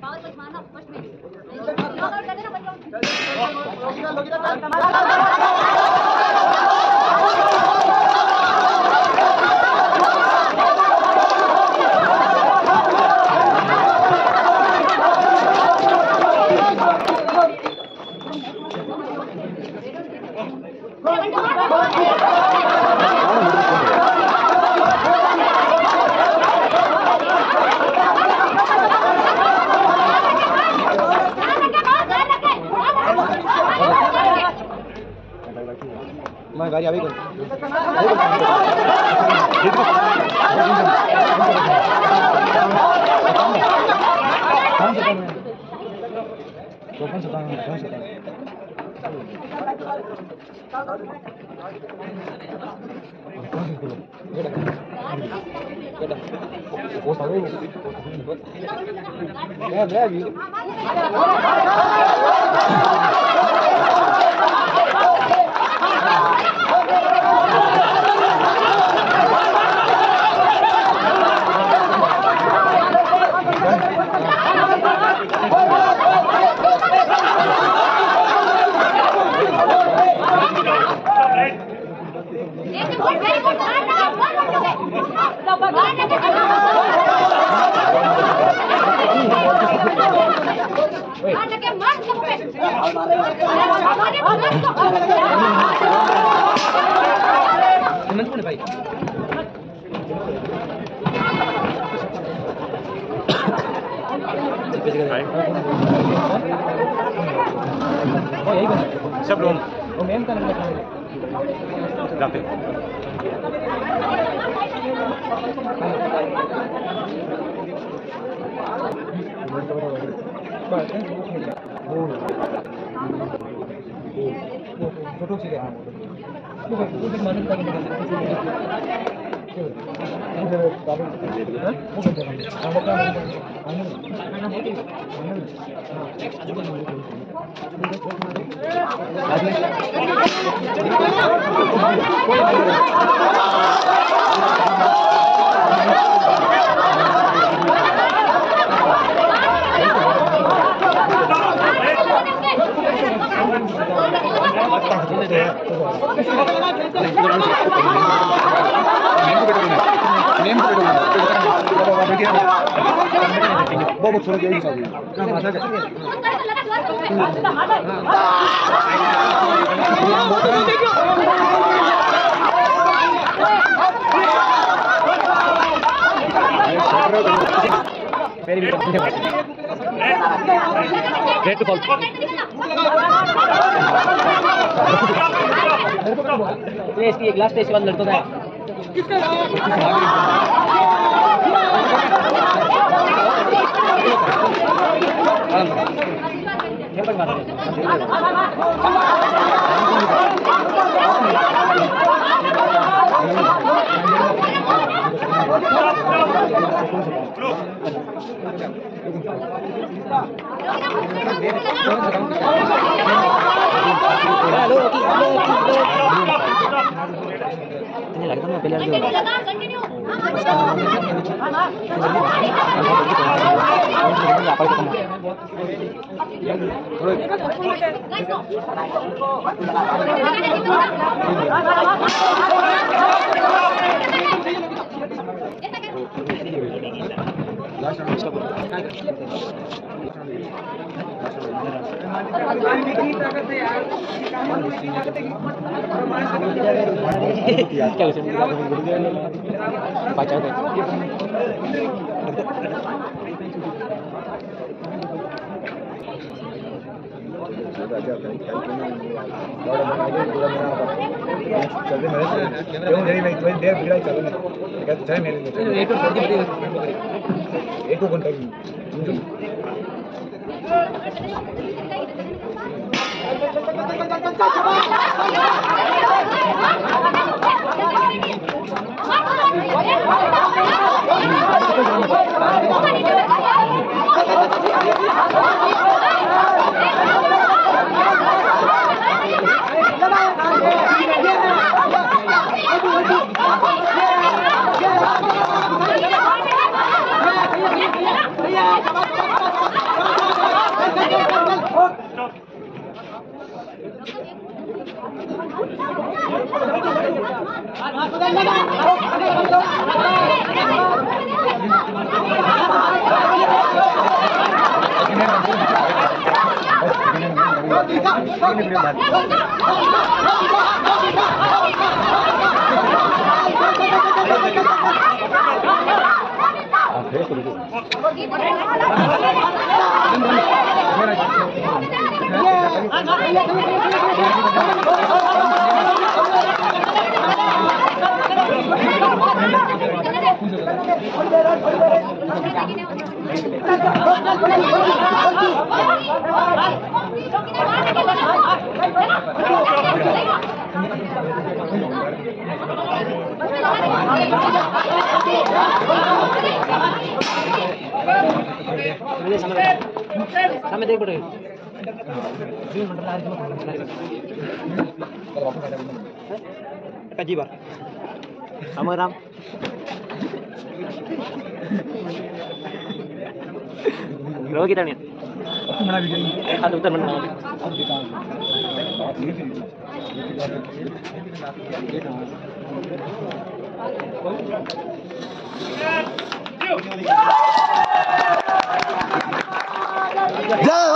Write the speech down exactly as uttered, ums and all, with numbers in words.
मैं गाड़ी आवे कौन कौन सा काम है कौन सा काम वो सारे मैं मैं भी भाई सब लोग वो मेन का नंबर जाते फोटो से क्या वो वो भी मानने का नहीं इधर गाड़ी वो बंद कर हम लोग बहुत छोड़ के वेरी गुड रेड टू फॉल ये इसकी एक लास्ट टेस्ट वाला लड़का है किसका ये पर बात hello ini lagi sama pilihan dulu. Apa itu kamu? क्या उसे baca deh. sama deh bro. Kaji bar. Sama ram. Berapa kita nih? Mana video ini? Satu bentar mana? Jauh.